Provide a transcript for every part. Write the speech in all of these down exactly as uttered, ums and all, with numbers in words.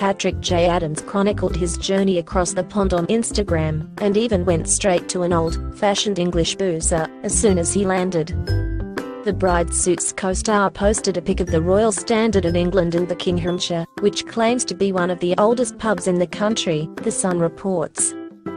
Patrick J. Adams chronicled his journey across the pond on Instagram, and even went straight to an old-fashioned English boozer as soon as he landed. The Bride Suits co-star posted a pic of the Royal Standard of England in Buckinghamshire, which claims to be one of the oldest pubs in the country, The Sun reports.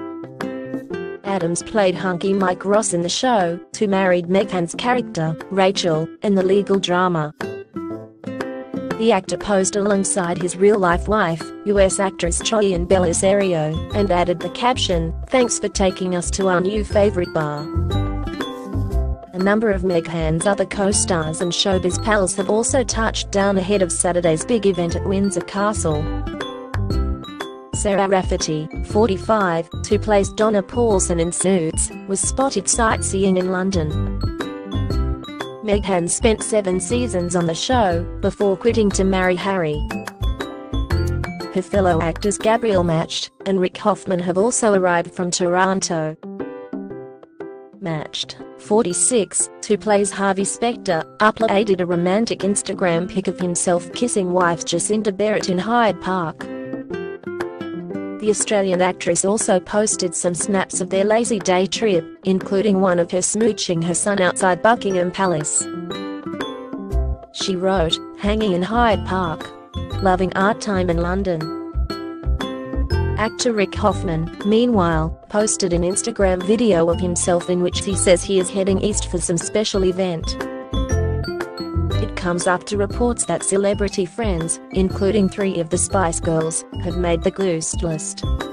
Adams played hunky Mike Ross in the show, who married Meghan's character, Rachel, in the legal drama. The actor posed alongside his real-life wife, U S actress Choyin Bellisario, and added the caption, "Thanks for taking us to our new favorite bar." A number of Meghan's other co-stars and showbiz pals have also touched down ahead of Saturday's big event at Windsor Castle. Sarah Rafferty, forty-five, who plays Donna Paulson in Suits, was spotted sightseeing in London. Meghan spent seven seasons on the show, before quitting to marry Harry. Her fellow actors Gabriel Matched and Rick Hoffman have also arrived from Toronto. Matched, forty-six, who plays Harvey Specter, uploaded a romantic Instagram pic of himself kissing wife Jacinda Barrett in Hyde Park. The Australian actress also posted some snaps of their lazy day trip, including one of her smooching her son outside Buckingham Palace. She wrote, "Hanging in Hyde Park. Loving art time in London." Actor Rick Hoffman, meanwhile, posted an Instagram video of himself in which he says he is heading east for some special event. It comes after reports that celebrity friends, including three of the Spice Girls, have made the ghost list.